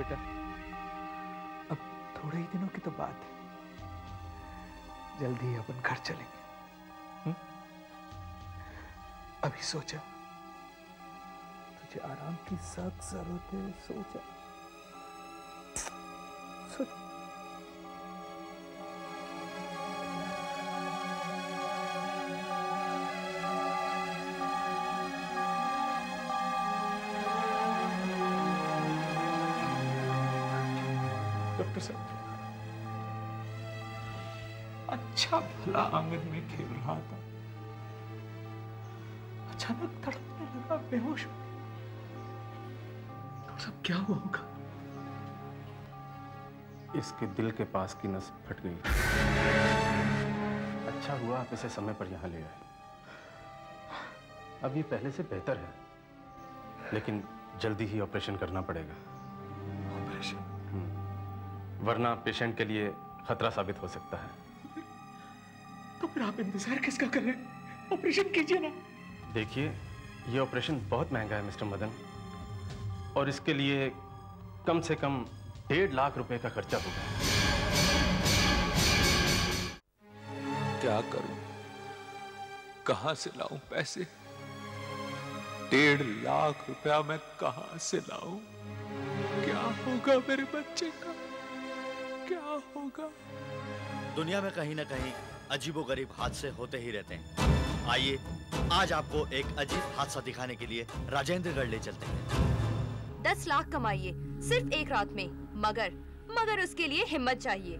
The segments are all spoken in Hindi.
अब थोड़े ही दिनों की तो बात है, जल्दी ही अपन घर चलेंगे। अभी सोचा तुझे आराम की सख्त जरूरत है, सोचा डॉक्टर साहब, अच्छा भला आंगन में खेल रहा था, अचानक तड़पने लगा, बेहोश हो गया। तो सब क्या हुआ होगा? इसके दिल के पास की नस फट गई। अच्छा हुआ आप इसे समय पर यहां ले आए। अब ये पहले से बेहतर है, लेकिन जल्दी ही ऑपरेशन करना पड़ेगा। ऑपरेशन? वरना पेशेंट के लिए खतरा साबित हो सकता है। तो फिर आप इंतजार किसका कर रहे हैं? ऑपरेशन कीजिए ना। देखिए, ये ऑपरेशन बहुत महंगा है मिस्टर मदन, और इसके लिए कम से कम 1.5 लाख रुपए का खर्चा होगा। क्या करूं? कहां से लाऊं पैसे? 1.5 लाख रुपया मैं कहां से लाऊं? क्या होगा मेरे बच्चे का? क्या होगा? दुनिया में कहीं ना कहीं अजीबोगरीब हादसे होते ही रहते हैं। आइए आज आपको एक अजीब हादसा दिखाने के लिए राजेंद्रगढ़ ले चलते हैं। 10 लाख कमाइए सिर्फ एक रात में, मगर उसके लिए हिम्मत चाहिए।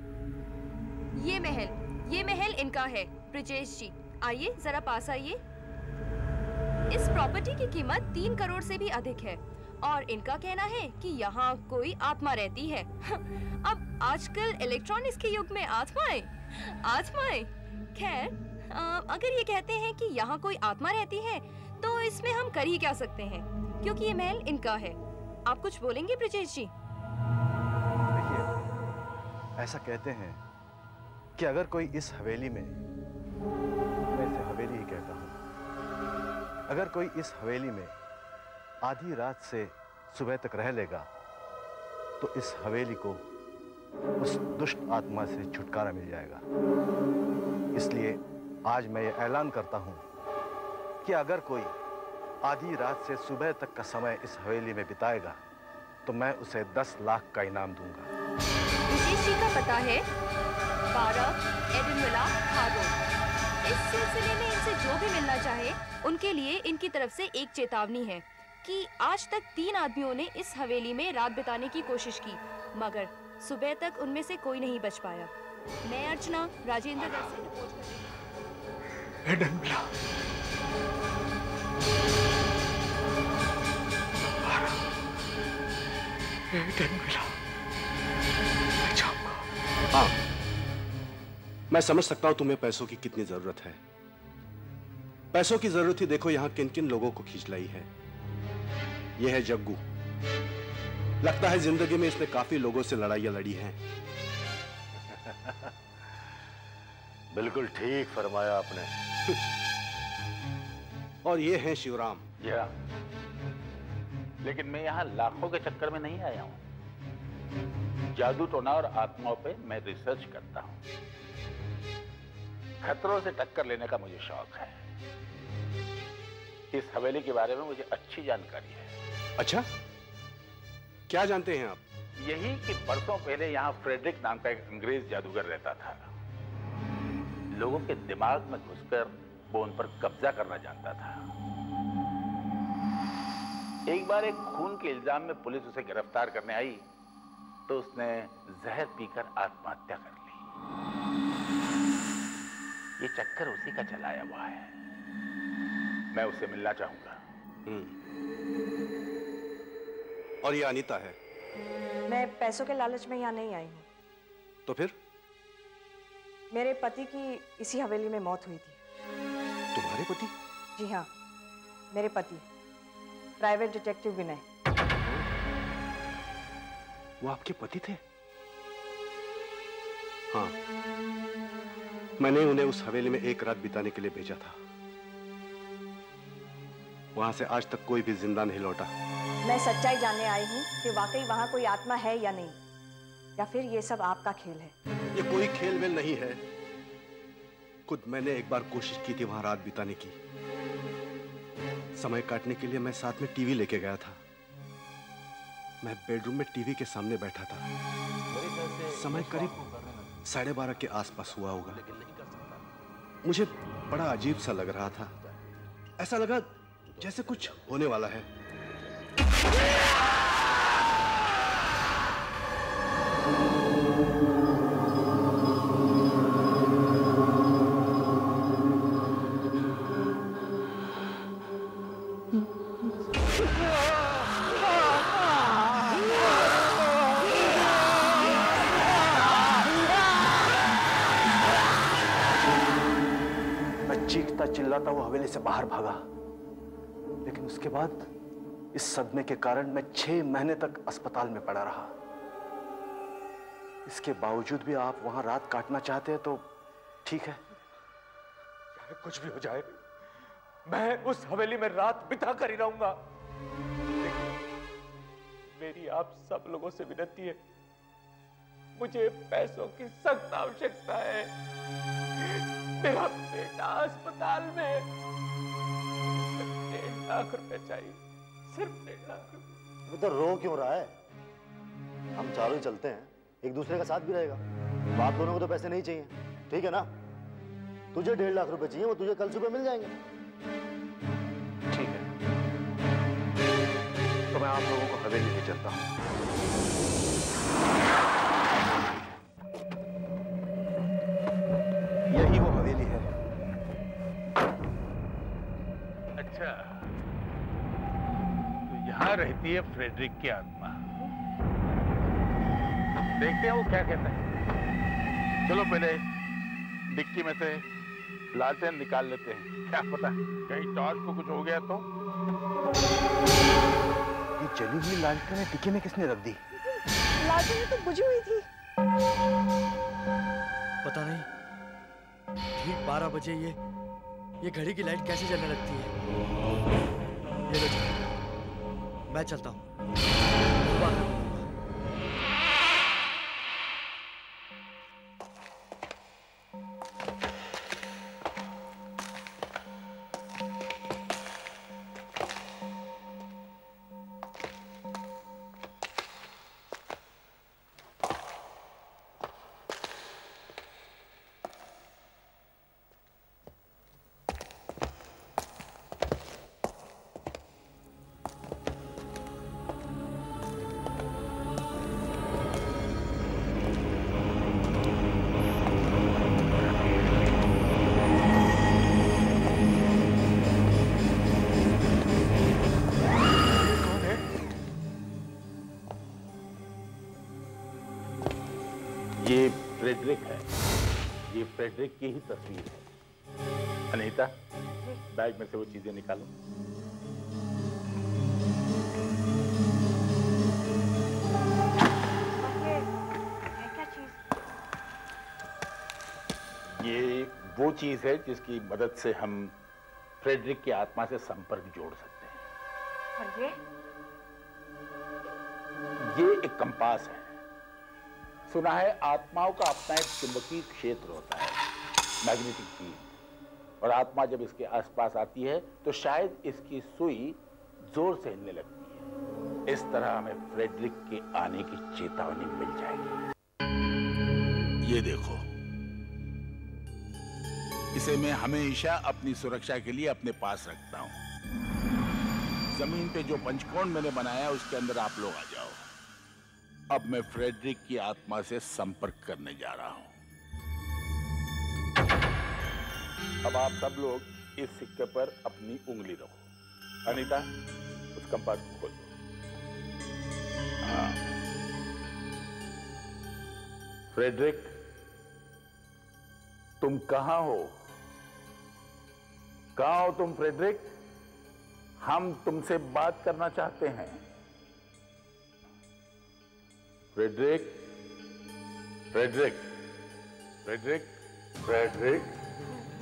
ये महल इनका है, ब्रिजेश जी। आइए जरा पास आइए। इस प्रॉपर्टी की कीमत 3 करोड़ से भी अधिक है और इनका कहना है कि यहाँ कोई आत्मा रहती है। अब आजकल इलेक्ट्रॉनिक्स के युग में आत्माएं। खैर, अगर ये कहते हैं कि यहाँ कोई आत्मा रहती है तो इसमें हम कर ही क्या सकते हैं, क्योंकि ये महल इनका है। आप कुछ बोलेंगे ब्रिजेश जी? देखिए, ऐसा कहते हैं कि अगर कोई इस हवेली में, मैं इसे हवेली ही कहता हूँ, अगर कोई इस हवेली में आधी रात से सुबह तक रह लेगा तो इस हवेली को उस दुष्ट आत्मा से छुटकारा मिल जाएगा। इसलिए आज मैं ये ऐलान करता हूं कि अगर कोई आधी रात से सुबह तक का समय इस हवेली में बिताएगा तो मैं उसे 10 लाख का इनाम दूंगा। विशेष जी का पता है 12 एडन विला, खारो। इस सिलसिले में इनसे जो भी मिलना चाहे उनके लिए इनकी तरफ से एक चेतावनी है कि आज तक 3 आदमियों ने इस हवेली में रात बिताने की कोशिश की, मगर सुबह तक उनमें से कोई नहीं बच पाया। मैं अर्चना राजेंद्रगढ़ से रिपोर्ट कर रही हूँ। एडन मिला। एडन मिला। मैं जाऊंगा। हाँ, मैं समझ सकता हूं तुम्हें पैसों की कितनी जरूरत है। पैसों की जरूरत ही देखो यहां किन किन लोगों को खींच लाई है। यह है जग्गू। लगता है जिंदगी में इसने काफी लोगों से लड़ाइयां लड़ी हैं। बिल्कुल ठीक फरमाया आपने। और ये है शिवराम। या, लेकिन मैं यहाँ लाखों के चक्कर में नहीं आया हूँ। जादू टोना और आत्माओं पे मैं रिसर्च करता हूँ। खतरों से टक्कर लेने का मुझे शौक है। इस हवेली के बारे में मुझे अच्छी जानकारी है। अच्छा, क्या जानते हैं आप? यही कि बरसों पहले यहाँ फ्रेडरिक नाम का एक अंग्रेज जादूगर रहता था। लोगों के दिमाग में घुसकर वो उन पर कब्जा करना जानता था। एक बार एक खून के इल्जाम में पुलिस उसे गिरफ्तार करने आई तो उसने जहर पीकर आत्महत्या कर ली। ये चक्कर उसी का चलाया हुआ है। मैं उससे मिलना चाहूंगा। और ये अनीता है। मैं पैसों के लालच में यहाँ नहीं आई हूँ। तो फिर? मेरे पति की इसी हवेली में मौत हुई थी। तुम्हारे पति? जी हाँ, मेरे पति प्राइवेट डिटेक्टिव विनय। वो आपके पति थे? हाँ, मैंने उन्हें उस हवेली में एक रात बिताने के लिए भेजा था। वहां से आज तक कोई भी जिंदा नहीं लौटा। मैं सच्चाई जानने आई हूँ कि वाकई वहाँ कोई आत्मा है या नहीं, या फिर ये सब आपका खेल है। ये कोई खेल वेल नहीं है। खुद मैंने एक बार कोशिश की थी वहां रात बिताने की। समय काटने के लिए मैं साथ में टीवी लेके गया था। मैं बेडरूम में टीवी के सामने बैठा था। समय करीब 12:30 के आसपास हुआ होगा। मुझे बड़ा अजीब सा लग रहा था। ऐसा लगा जैसे कुछ होने वाला है। चीखता चिल्लाता वो हवेली से बाहर भागा, लेकिन उसके बाद इस सदमे के कारण मैं 6 महीने तक अस्पताल में पड़ा रहा। इसके बावजूद भी आप वहां रात काटना चाहते हैं तो ठीक है। चाहे कुछ भी हो जाए, मैं उस हवेली में रात बिता कर ही रहूंगा। मेरी आप सब लोगों से विनती है, मुझे पैसों की सख्त आवश्यकता है। मेरा बेटा अस्पताल में, 1.5 लाख रुपए चाहिए, सिर्फ 1.5 लाख रुपए। तो रो क्यों रहा है? हम चारों ही चलते हैं, एक दूसरे का साथ भी रहेगा। बाप दोनों को तो पैसे नहीं चाहिए, ठीक है ना? तुझे 1.5 लाख रुपए चाहिए, वो तुझे कल सुबह मिल जाएंगे। ठीक है, तो मैं आप लोगों को हवेली ले चलता हूं। यही वो हवेली है। अच्छा, तो यहां रहती है फ्रेडरिक की आत्मा। देखते हैं वो क्या कहता है। चलो पहले डिक्की में से लालटेन निकाल लेते हैं, क्या पता कहीं टॉर्च को कुछ हो गया तो। ये जली हुई लालटेन डिक्की में किसने रख दी? लालटेन तो बुझी हुई थी। पता नहीं, ठीक 12 बजे ये घड़ी की लाइट कैसे जलने लगती है। ये लो, मैं चलता हूँ। ये फ्रेडरिक है, ये फ्रेडरिक की ही तस्वीर है। अनीता, बैग में से वो चीजें निकालो। ये वो चीज है जिसकी मदद से हम फ्रेडरिक की आत्मा से संपर्क जोड़ सकते हैं। और ये एक कंपास है। सुना है आत्माओं का अपना एक चुंबकीय क्षेत्र होता है, मैग्नेटिक फील्ड, और आत्मा जब इसके आसपास आती है तो शायद इसकी सुई जोर से हिलने लगती है। इस तरह हमें फ्रेडरिक के आने की चेतावनी मिल जाएगी। ये देखो, इसे मैं हमेशा अपनी सुरक्षा के लिए अपने पास रखता हूं। जमीन पे जो पंचकोण मैंने बनाया उसके अंदर आप लोग आ जाओ। अब मैं फ्रेडरिक की आत्मा से संपर्क करने जा रहा हूं। अब आप सब लोग इस सिक्के पर अपनी उंगली रखो। अनीता, उस कंपास को खोल दो। हाँ। फ्रेडरिक, तुम कहां हो? कहां हो तुम फ्रेडरिक? हम तुमसे बात करना चाहते हैं। Frederick, Frederick, Frederick, Frederick,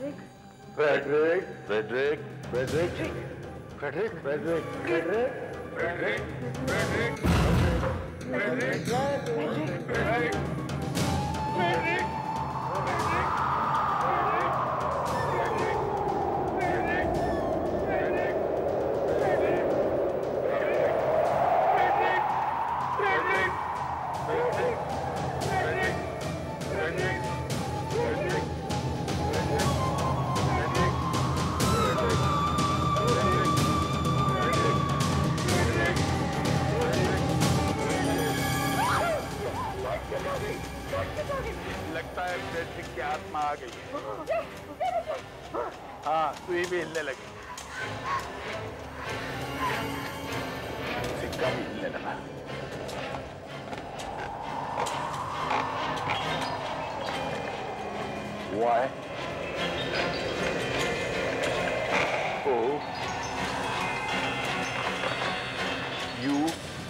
Frederick, Frederick, Frederick, Frederick, Frederick, Frederick, लगता है फ्रेडरिक की आत्मा आ गई है। हाँ, सुई भी हिलने लगी, सिक्का भी हिलने लगा। हुआ है O U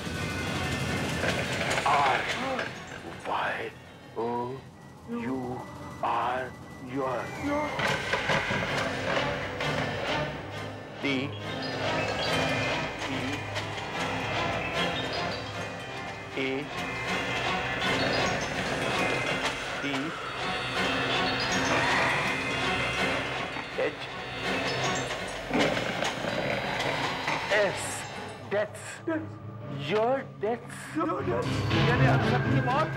R Y O U R your D E A D H S deaths your deaths यानी हम सबकी मौत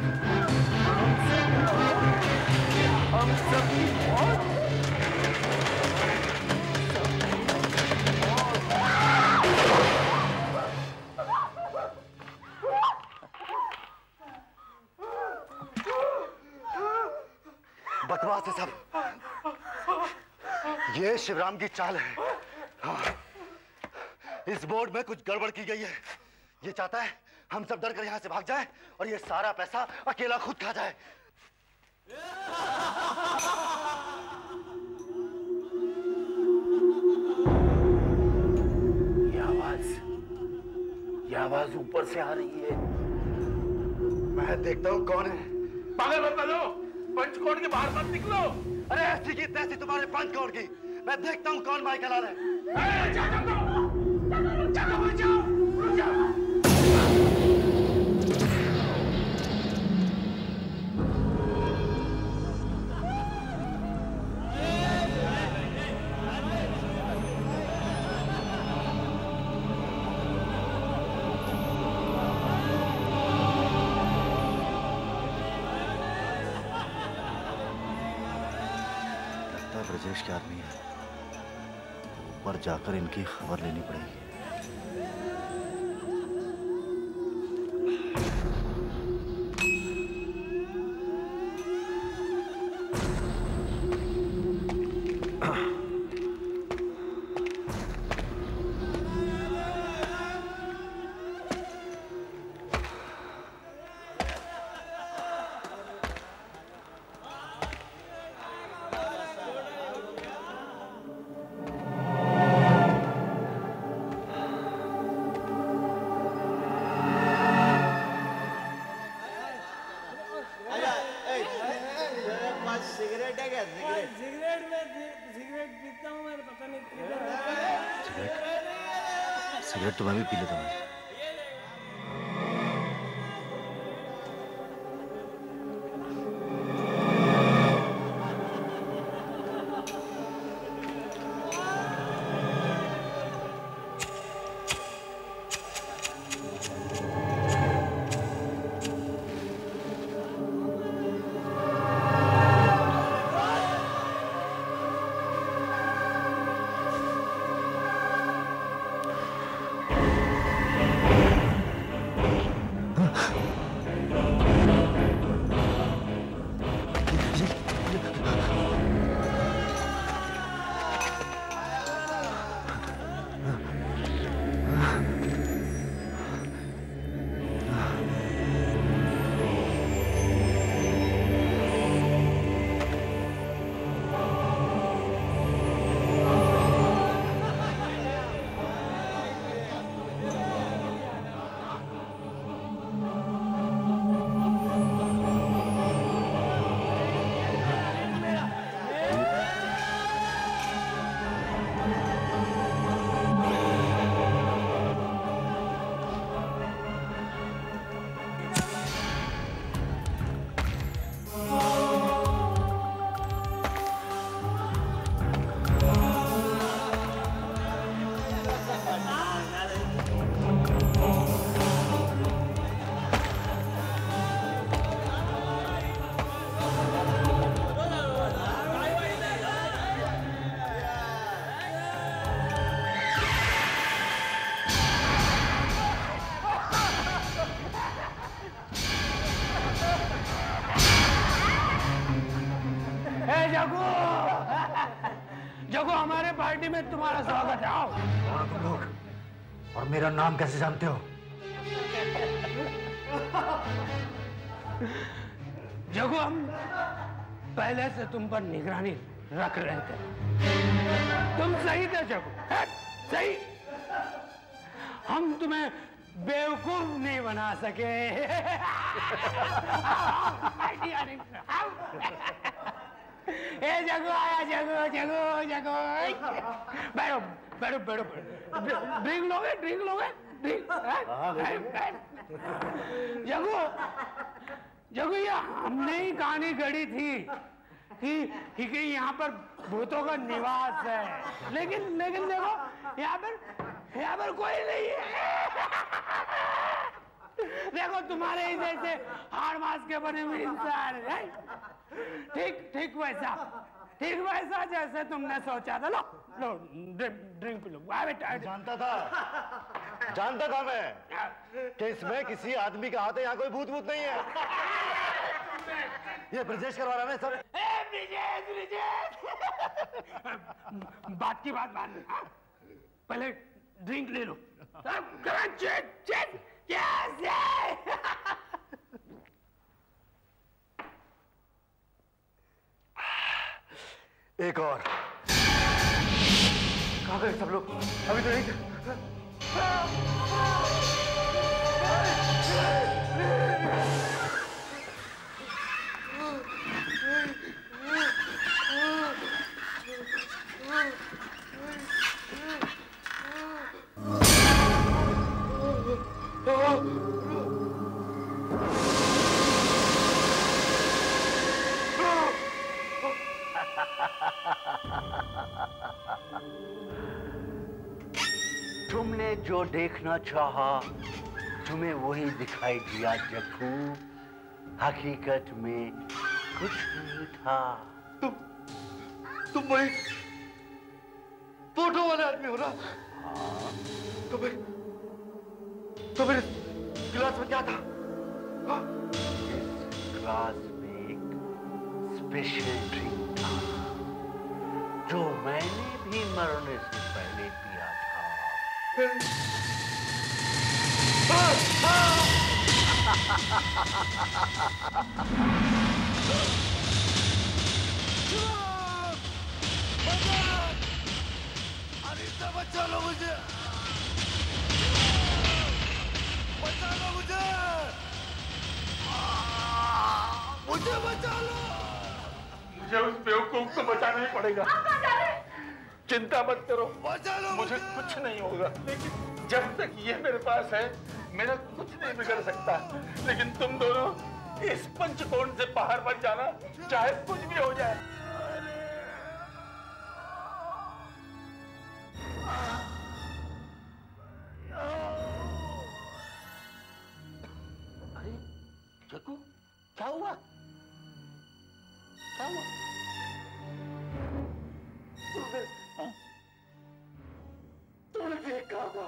हम सबकी मौत बकवास है सब। ये शिवराम की चाल है। हाँ। इस बोर्ड में कुछ गड़बड़ की गई है। ये चाहता है हम सब डर कर यहां से भाग जाएं और ये सारा पैसा अकेला खुद खा जाए। ये आवाज ऊपर से आ रही है। मैं देखता हूं कौन है। पागल मत बनो, पंचकोट के बाहर मत निकलो। अरे ऐसी की तैसी तुम्हारे पंचकोट की। मैं देखता हूं कौन माइकल है। ब्रजेश के आदमी है, ऊपर जाकर इनकी खबर लेनी पड़ेगी। सिगरेट तो मैं भी पी लेता हूँ। जगो हमारे पार्टी में तुम्हारा स्वागत है। आओ। कौन हो तुम लोग और मेरा नाम कैसे जानते हो? जगो हम पहले से तुम पर निगरानी रख रहे थे। तुम सही थे जगो, सही। हम तुम्हें बेवकूफ नहीं बना सके। ए जगो आया, जगो जगो जगो। बैठो बैठो बैठो। ड्रिंक लोगे, ड्रिंक लोगे, ड्रिंक। जगो जगो, ये हमने ही कहानी गढ़ी थी कि यहाँ पर भूतों का निवास है, लेकिन देखो यहाँ पर कोई नहीं है। देखो तुम्हारे ही जैसे हाड़ मास के बने हुए इंसान है। ठीक वैसा जैसे तुमने सोचा था। लो ड्रिंक लो। जानता था मैं कि इसमें किसी आदमी का हाथ है। यहाँ कोई भूत नहीं है। ये ब्रिजेश करवा रहा है सब। ब्रिजेश बात की बात बाद में, पहले ड्रिंक ले लो। एक और। कहाँ गए सब लोग? अभी तो नहीं थे। तुमने जो देखना चाहा तुम्हें वही दिखाई दिया जग्गू। हकीकत में कुछ नहीं था। तुम वही फोटो वाले आदमी हो ना? तो फिर गिलास में क्या था? इस गिलास में एक स्पेशल ड्रिंक था जो मैंने भी मरने से पहले पिया था। अनीता बचा लो मुझे, बचा लो मुझे, मुझे बचा लो। मुझे उस बेवकूफ को बचाना ही पड़ेगा। चिंता मत करो, बचा लो मुझे कुछ नहीं होगा। लेकिन जब तक ये मेरे पास है मेरा कुछ नहीं बिगड़ सकता। लेकिन तुम दोनों इस पंचकोण से बाहर मत जाना, चाहे कुछ भी हो जाए। अरे जग्गू, क्या हुआ? क्या हुआ? तुमने देखा होगा,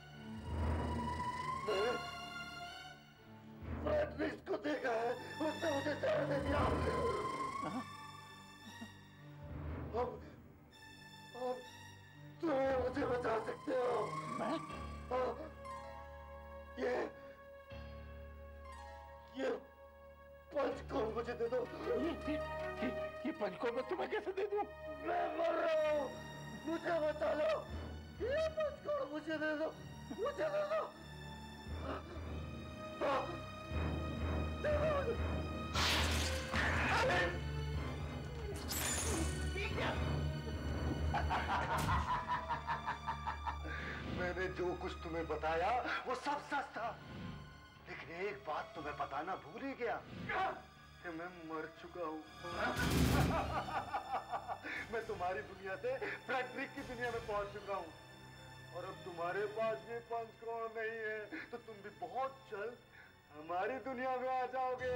मैंने इसको देखा है, उसने मुझे जहर दे दिया। अब तुम्हें मुझे बचा सकते हो। मैं? ये पंचकोण मुझे दे दो। ये पंचकोण मैं तुम्हें कैसे दे दूं? मैं मर रहा हूँ, मुझे बचा लो। ये पंचकोण मुझे दे दो, मुझे दे दो। मैंने जो कुछ तुम्हें बताया वो सब सच था, लेकिन एक बात तुम्हें बताना भूल ही गया कि मैं मर चुका हूँ। मैं तुम्हारी दुनिया से फ्रेडरिक की दुनिया में पहुंच चुका हूँ और अब तुम्हारे पास ये पंचकोण नहीं है तो तुम भी बहुत जल्द हमारी दुनिया में आ जाओगे।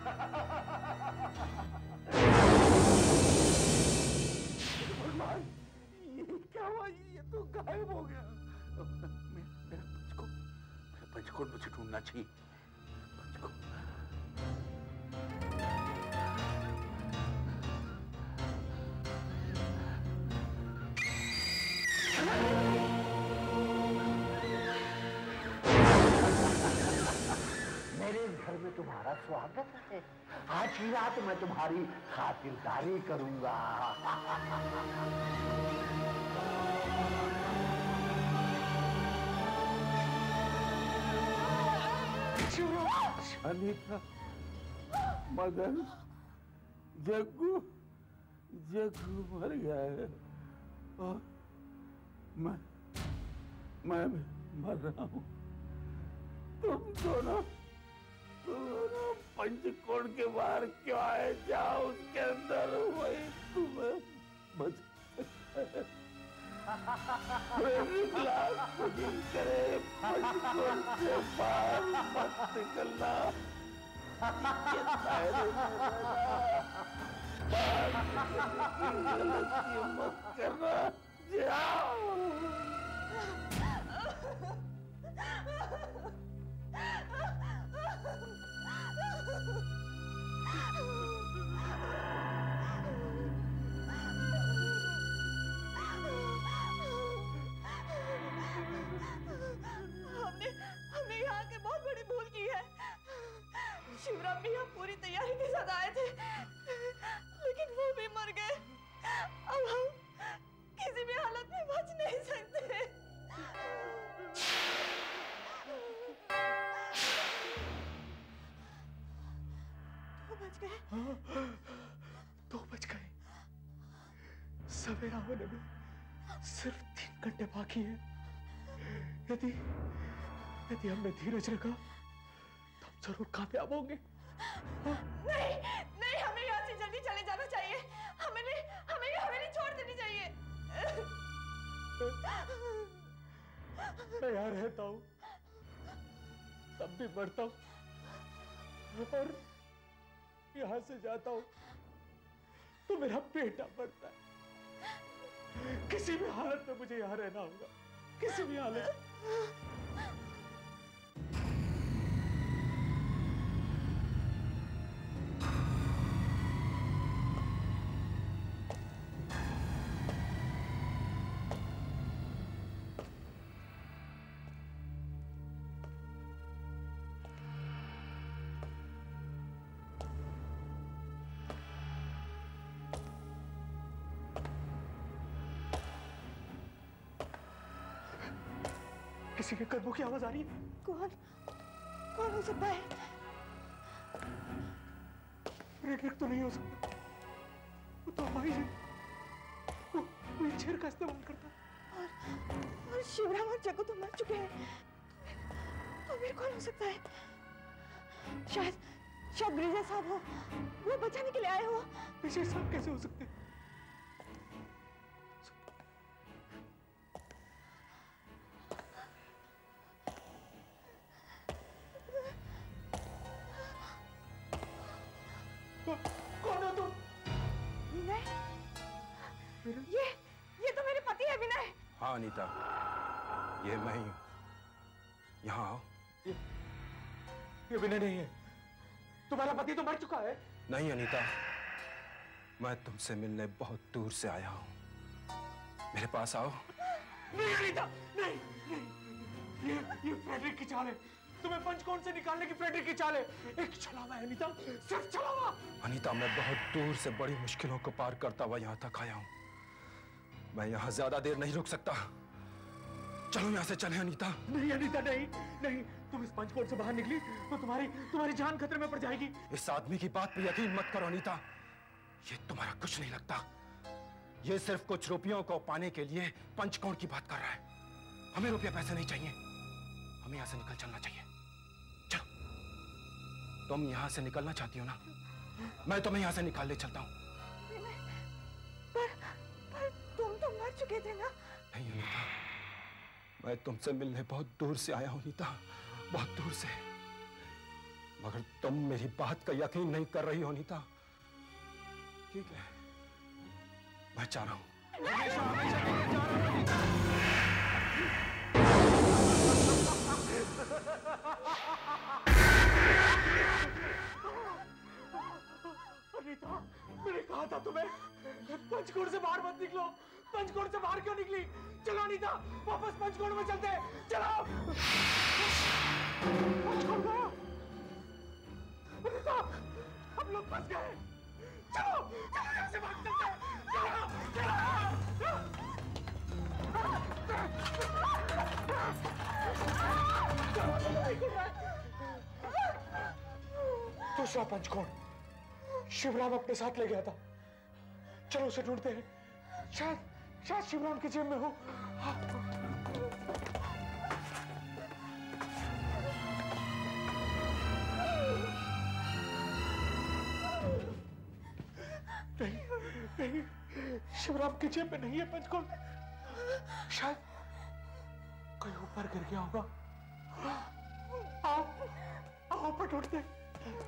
भगवान, ये क्या हुआ? ये तो गायब हो गया। मेरा पंचकोण मुझे ढूंढना चाहिए। पंचकोण स्वागत है। आज की रात मैं तुम्हारी खातिरदारी करूंगा। अनीता, मदन, जग्गू मर गया है और मैं मर रहा हूँ। तुम दोनों पंचकोण के बाहर क्यों आए? जाओ उसके अंदर, वही तुम्हें बच करे। पंचकोण से बाहर मत निकलना। मत करना, जाओ। हमने यहाँ के बहुत बड़ी भूल की है। शिवराम भी यहाँ पूरी तैयारी के साथ आए थे, लेकिन वो भी मर गए। अब हम किसी भी हालत में बच नहीं सकते। दो बज गए। सवेरा होने में सिर्फ 3 घंटे बाकी है। यदि हमने धीरज रखा तो हम जरूर कामयाब होंगे। नहीं, हमें यहाँ से जल्दी चले जाना चाहिए। हमें ये हवेली छोड़ देनी चाहिए। मैं यहाँ रहता हूँ, तब भी मरता हूँ, और यहाँ से जाता हूँ तो मेरा बेटा मरता है। किसी भी हालत में मुझे यहाँ रहना होगा, किसी भी हालत। किसी के कदमों की आवाज आ रही है। कौन हो सकता है? फ्रेडरिक तो नहीं हो सकता, वो तो हमारी है। वो व्हीलचेयर का इस्तेमाल करता है। और शिवराम और जग्गू तो मर चुके हैं, तो फिर कौन हो सकता है? शायद ब्रिजेश साहब हो, वो बचाने के लिए आए हो। ब्रिजेश साहब कैसे हो सकते हैं? कौन हो तुम? विनय, ये तो मेरे पति है विनय। हाँ अनीता, ये मैं ही। यहाँ आओ। ये विनय नहीं है, तुम्हारा पति तो मर चुका है। नहीं अनीता, मैं तुमसे मिलने बहुत दूर से आया हूँ। मेरे पास आओ। नहीं अनीता, नहीं। ये फ्रेडरिक की चाल है। तुम्हें पंचकोण से निकालने की फ्रेडरिक की चाल है। एक छलावा है अनीता, सिर्फ छलावा। अनीता, मैं बहुत दूर से बड़ी मुश्किलों को पार करता हुआ यहाँ तक आया हूँ। मैं यहाँ ज्यादा देर नहीं रुक सकता। चलो यहाँ से चलें अनीता। नहीं अनीता, नहीं। तुम इस पंचकोण से बाहर निकली तो तुम्हारी जान खतरे में पड़ जाएगी। इस आदमी की बात पे यकीन मत करो अनीता। ये तुम्हारा कुछ नहीं लगता। ये सिर्फ कुछ रुपयों को पाने के लिए पंचकोण की बात कर रहा है। हमें रुपया पैसे नहीं चाहिए, हमें यहाँ से निकल चलना चाहिए। चलो, तुम यहाँ से निकलना चाहती हो ना? मैं तुम्हें यहाँ से निकाल ले चलता हूँ। पर तुम तो मर चुके थे ना? नहीं अनीता, मैं तुमसे मिलने बहुत दूर से आया हूँ अनीता, बहुत दूर से। मगर तुम मेरी बात का यकीन नहीं कर रही हो अनीता। ठीक है, मैं चाह रहा हूँ। अनीता, मैंने कहा था तुम्हें पंचकोण से बाहर मत निकलो। पंचकोण से बाहर क्यों निकली? चलो अनीता, वापस पंचकोण में चलते हैं। चलो पंचकोण गया। अनीता, हम लोग फंस गए। चलो चलो यहाँ से भाग चलते हैं। दूसरा पंचकोण शिवराम अपने साथ ले गया था। चलो उसे ढूंढते हैं। शायद शिवराम की जेब में हो। नहीं, शिवराम की जेब में नहीं है पंचकोण। शायद कोई ऊपर गिर गया होगा। आओ ऊपर ढूंढते हैं।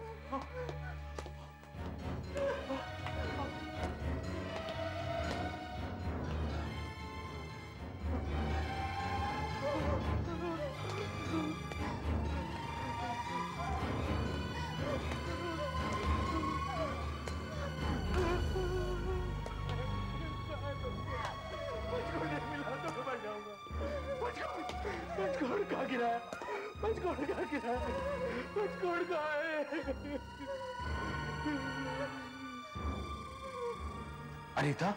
पंचकोण कहाँ गिरा है? पंचकोण कहाँ गिरा है? पंचकोण कहाँ है? अनीता?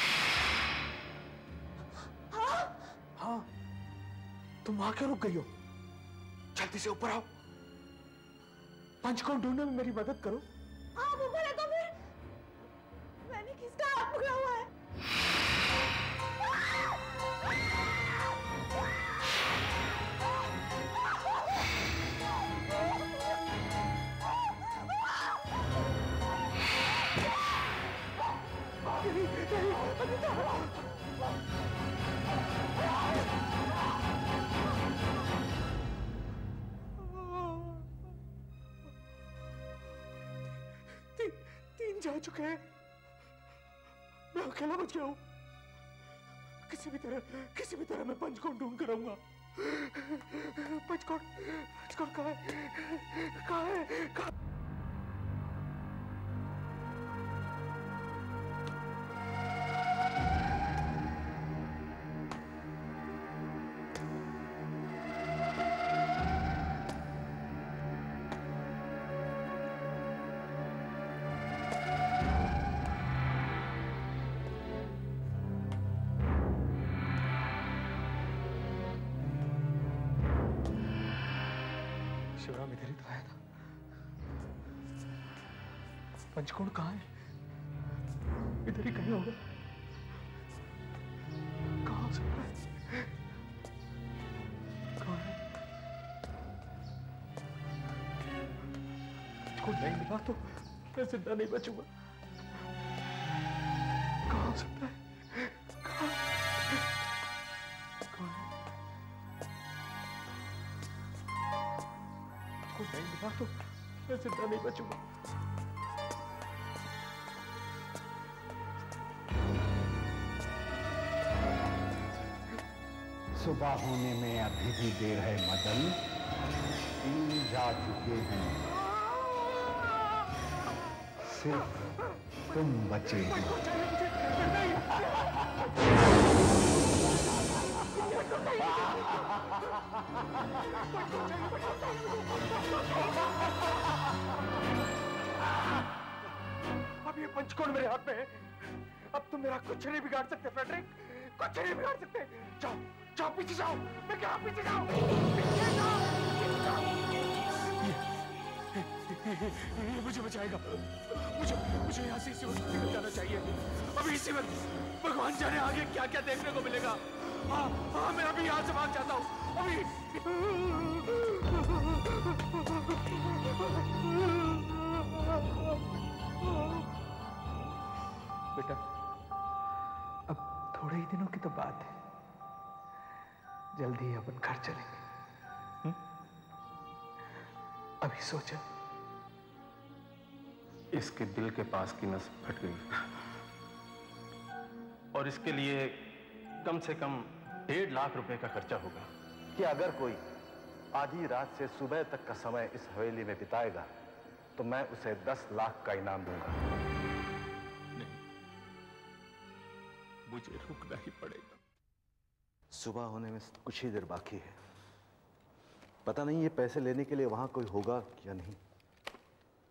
हाँ, तुम वहां क्यों रुक गई हो? जल्दी से ऊपर आओ। पंचकोण ढूंढने में मेरी मदद करो। हाँ, ऊपर है तो फिर मैंने किसका हाथ पकड़ा हुआ है? तीन जा चुके हैं। मैं अकेला बच गया हूँ। किसी भी तरह मैं पंचकोण ढूंढ कर आऊंगा। पंचकोण कहाँ है? कहाँ है? शिवराम इधर ही तो आया था। पंचकोण कहाँ है? इधर ही कहीं होगा। कहाँ हो सकता है? कहाँ है? पंचकोण नहीं मिला तो मैं जिंदा नहीं बचूंगा। कहाँ हो सकता है? नहीं मिला तो मैं जिंदा नहीं बचूंगा। सुबह होने में अभी भी देर है मदन। 3 जा चुके हैं, सिर्फ तुम बचे हो। अब ये पंचकोण मेरे हाथ में है। अब तुम मेरा कुछ नहीं बिगाड़ सकते फ्रेडरिक, कुछ नहीं बिगाड़ सकते। जाओ जाओ पीछे जाओ। मैं क्या पीछे जाओ? पीछे जाओ। ये मुझे बचाएगा। मुझे यहाँ से इसी वक्त निकल जाना चाहिए। अभी इसी वक्त। भगवान जाने आगे क्या क्या देखने को मिलेगा। हाँ, मैं अभी यहाँ से भाग जाता हूँ। अभी बेटा, अब थोड़े ही दिनों की तो बात है। जल्दी ही अपन घर चलेंगे। अभी सोचा। इसके दिल के पास की नस फट गई और इसके लिए कम से कम 1.5 लाख रुपए का खर्चा होगा। कि अगर कोई आधी रात से सुबह तक का समय इस हवेली में बिताएगा तो मैं उसे 10 लाख का इनाम दूंगा। नहीं, मुझे रुकना ही पड़ेगा। सुबह होने में कुछ ही देर बाकी है। पता नहीं ये पैसे लेने के लिए वहां कोई होगा या नहीं।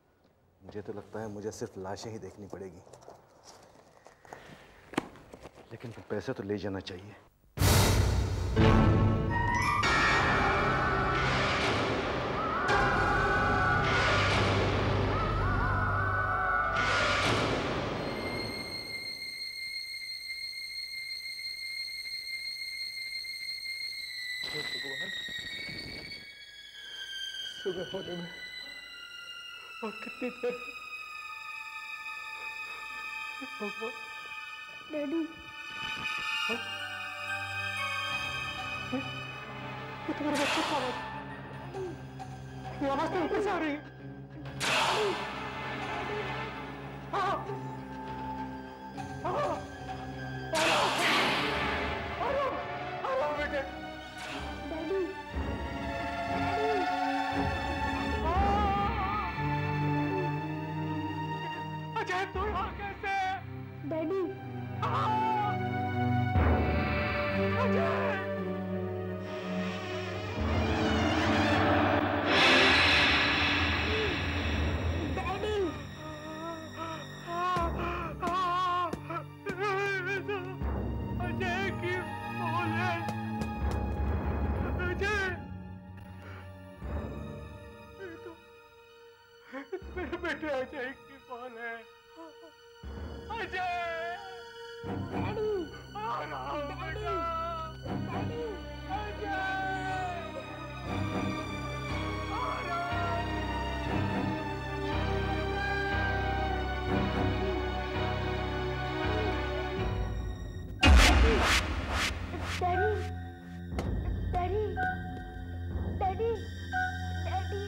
मुझे तो लगता है मुझे सिर्फ लाशें ही देखनी पड़ेगी, लेकिन पैसे तो ले जाना चाहिए। सुबह होने में और कितनी देर? डैडी, ये तुम्हारे बच्चे का आवाज, ये आवाज तो ऊपर से आ रही है। हाँ, हाँ, हेलो बेटे। डैडी, अजय तू यहाँ कैसे? डैडी, अजय! अजय की फोन है। अजय, मेरे बेटे अजय की फोन है। अजय! डैडी, आ रहा हूँ बेटा। अजय! आ रहा daddy, daddy, daddy,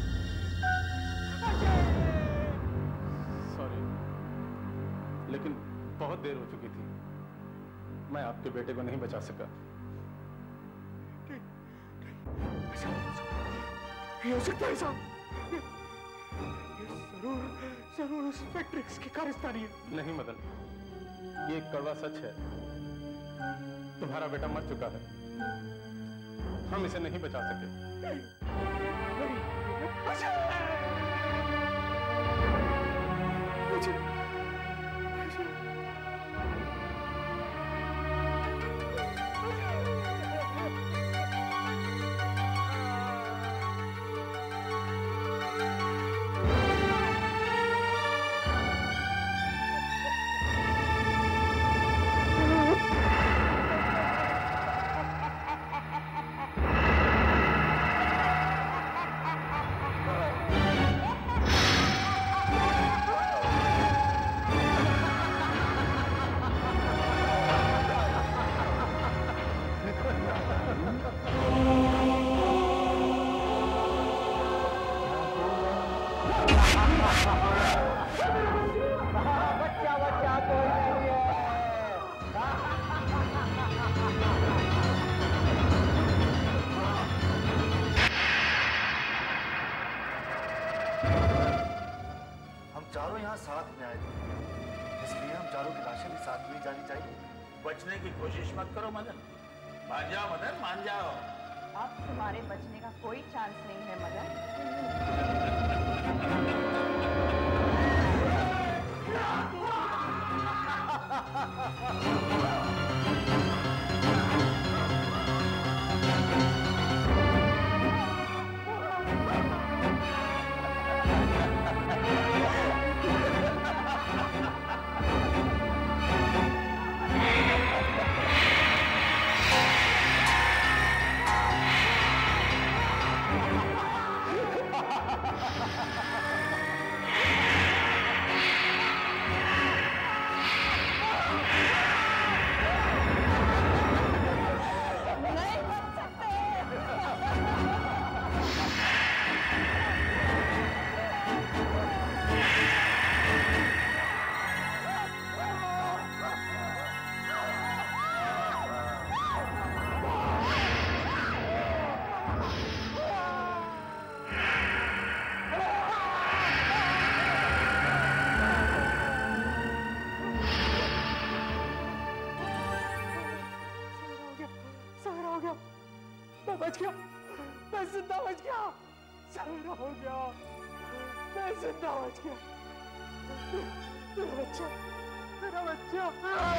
daddy. Sorry, लेकिन बहुत देर हो चुकी थी। मैं आपके बेटे को नहीं बचा सका। ये हो सकता है साहब, ये जरूर उस फैक्ट्रिक्स की कारस्तानी है। नहीं मदन, ये कड़वा सच है। तुम्हारा बेटा मर चुका है। हम इसे नहीं बचा सके। चारों यहाँ साथ में आए थे, इसलिए हम चारों की लाशें भी साथ में जानी चाहिए। बचने की कोशिश मत करो मदन, मान जाओ मदन, मान जाओ। अब तुम्हारे बचने का कोई चांस नहीं है मदन। मैं बच गया, मैं जिंदा बच गया, सर हो गया, मैं मैं जिंदा बच गया। मेरा बच्चा, मेरा बच्चा।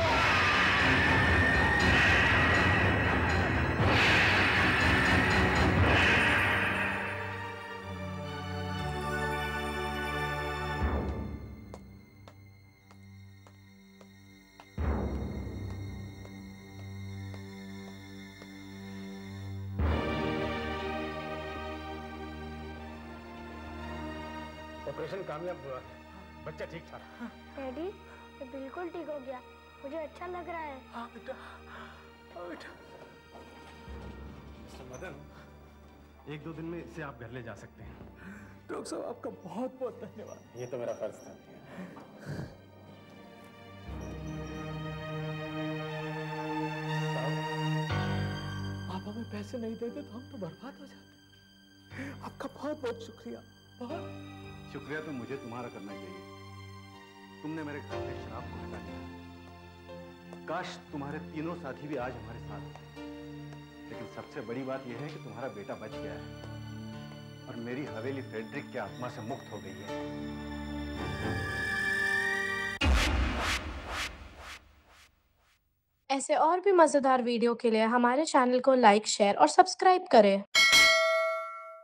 ऑपरेशन कामयाब हुआ, बच्चा ठीक था। डैडी, मैं बिल्कुल ठीक हो गया, मुझे अच्छा लग रहा है। हाँ बेटा, हाँ बेटा। मिस्टर मदन, 1-2 दिन में इसे आप घर ले जा सकते हैं। डॉक्टर साहब, आपका बहुत बहुत धन्यवाद। ये तो मेरा फर्ज था। आप हमें पैसे नहीं देते तो हम तो बर्बाद हो जाते। आपका बहुत बहुत शुक्रिया। बहुत शुक्रिया तो मुझे तुम्हारा करना चाहिए। तुमने मेरे घर से शराब को हटा दिया। काश तुम्हारे तीनों साथी भी आज हमारे साथ होते। लेकिन सबसे बड़ी बात यह है कि तुम्हारा बेटा बच गया है और मेरी हवेली फ्रेडरिक की आत्मा से मुक्त हो गई है। ऐसे और भी मजेदार वीडियो के लिए हमारे चैनल को लाइक, शेयर और सब्सक्राइब करें।